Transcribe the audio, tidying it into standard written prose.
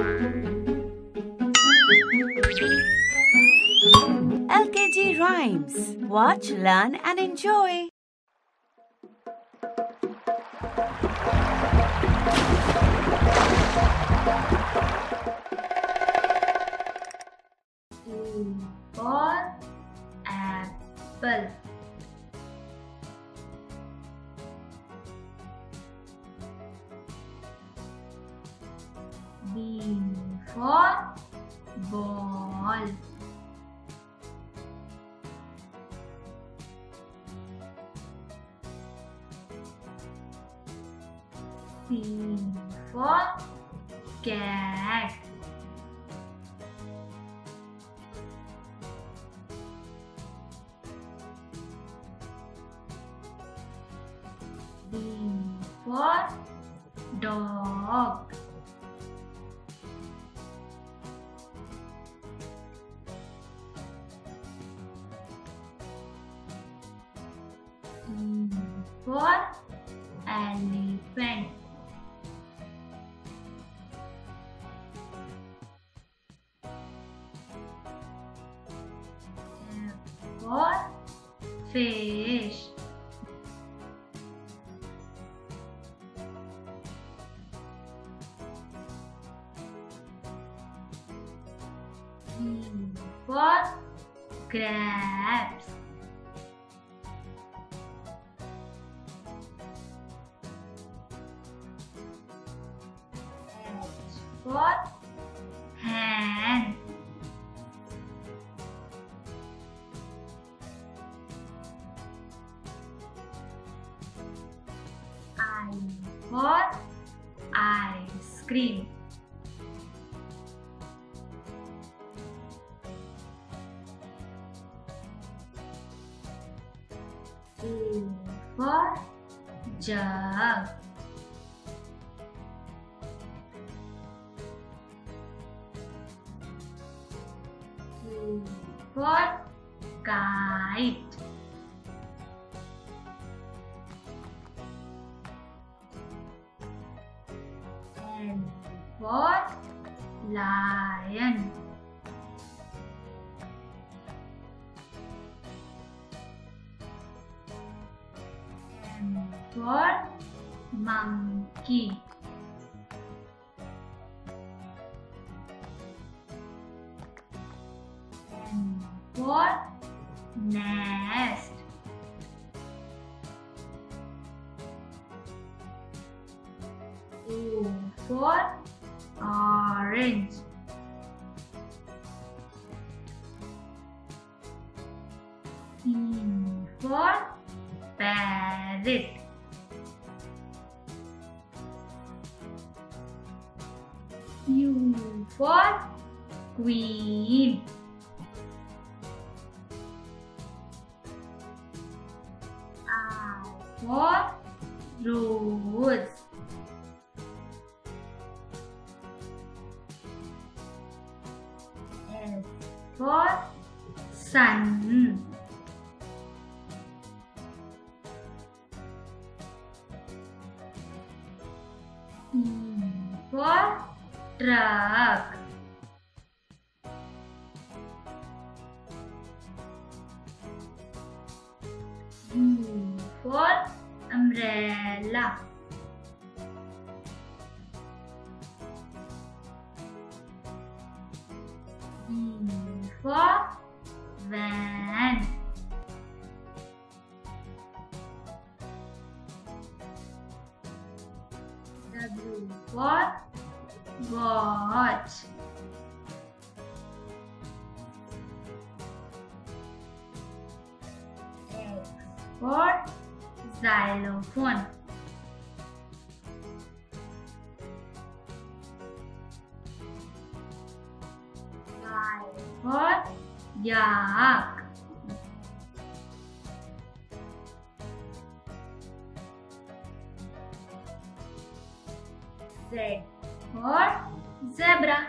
LKG Rhymes. Watch, learn and enjoy. A for apple. B for ball. C for cat. D for dog. E for elephant. F for fish. G for grapes. H for hen. I for ice cream. A for jug. K for kite. L for lion. M for monkey. N for nest. O for orange. P for parrot. U for queen. R for rose. S for sun. T for truck. U for umbrella. V for van. W for watch. X for xylophone. Y for yak. Z for zebra.